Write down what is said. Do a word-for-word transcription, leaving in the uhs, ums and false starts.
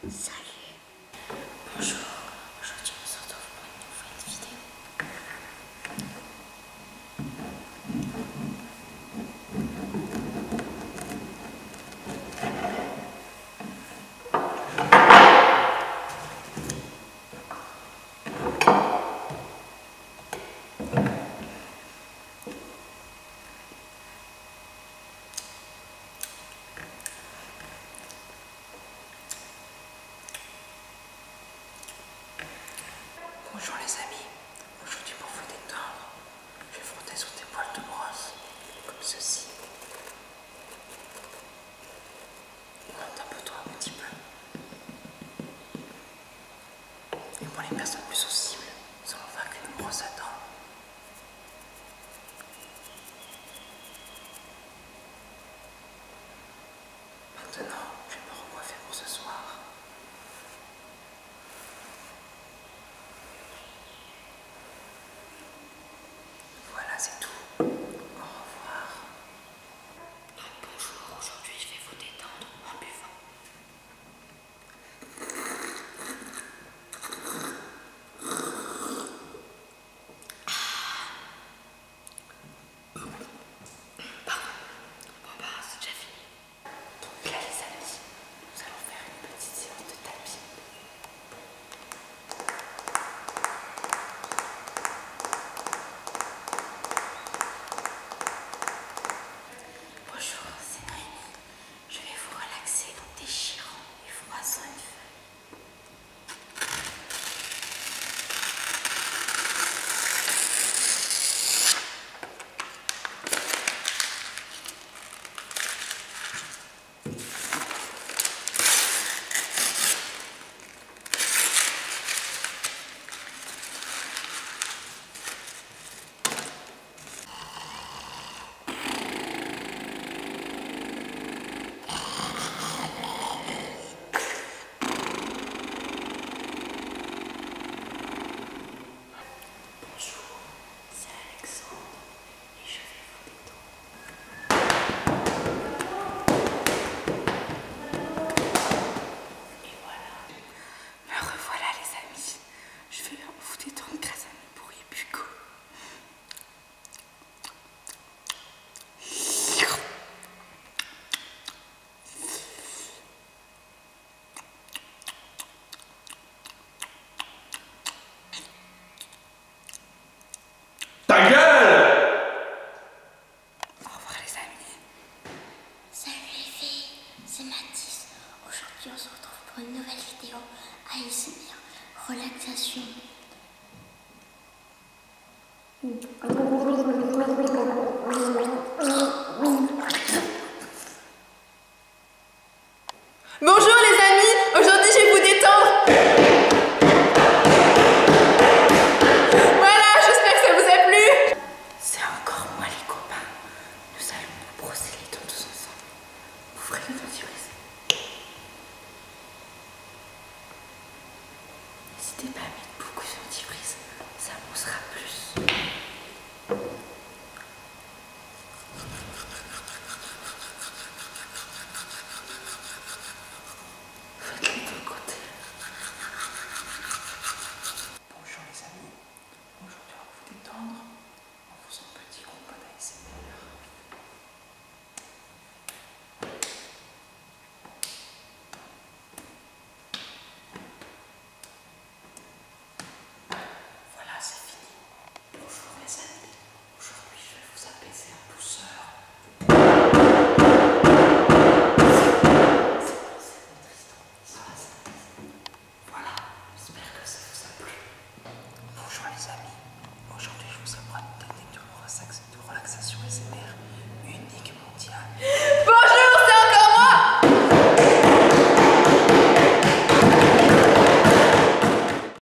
Salut. Bonjour. Aujourd'hui on se retrouve pour une nouvelle vidéo. Bonjour les amis, aujourd'hui pour vous détendre, je vais frotter sur des poils de brosse, comme ceci. Monte un peu toi un petit peu. Et pour les personnes plus sensibles, nous allons faire qu'une brosse à dents. Maintenant, je vais me recoiffer pour ce soir. Voilà, c'est tout. Au revoir. Donc bonjour, aujourd'hui je vais vous détendre en buvant. Pardon. Bon bah c'est déjà fini. Donc là les amis, nous allons faire une petite séance de tapis. Bonjour, c'est Noémie. Je vais vous relaxer en déchirant et froissant une feuille. Bonjour, c'est Alexandre et je vais vous détendre. Et voilà. Me revoilà les amis, je vais vous détendre grâce à mes bruits buccaux. Ta gueule! Au revoir les amis. Salut les filles, c'est Mathis. Aujourd'hui on se retrouve pour une nouvelle vidéo A S M R, relaxation. Bonjour les amis, aujourd'hui je vais vous détendre. Voilà, j'espère que ça vous a plu. C'est encore moi les copains. Nous allons nous brosser les dents tous ensemble. Vous ferez le dentifrice. N'hésitez pas à mettre beaucoup de dentifrice, ça moussera plus. Faites-les de l'autre côté. Bonjour les amis, aujourd'hui on va vous détendre en faisant un petit combat d'A S M R. Voilà, c'est fini. Bonjour les amis, aujourd'hui je vais vous apaiser en douceur. C'est bon, c'est bon Tristan, ça va, ça va. Voilà, j'espère que ça vous a plu. Bonjour les amis, aujourd'hui je vous apprends une technique de relaxation A S M R unique mondiale.